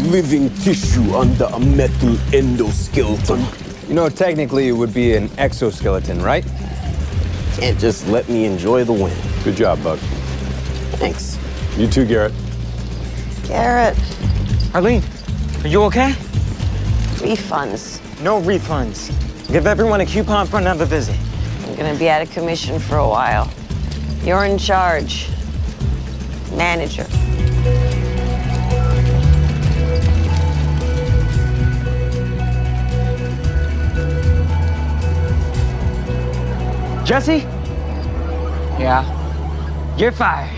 living tissue under a metal endoskeleton. You know, technically it would be an exoskeleton, right? Can't just let me enjoy the win. Good job, Buck. Thanks. You too, Garrett. Garrett, Arlene, are you okay? refunds. No refunds. Give everyone a coupon for another visit. I'm gonna be out of commission for a while. You're in charge. Manager. Jesse? Yeah? You're fired.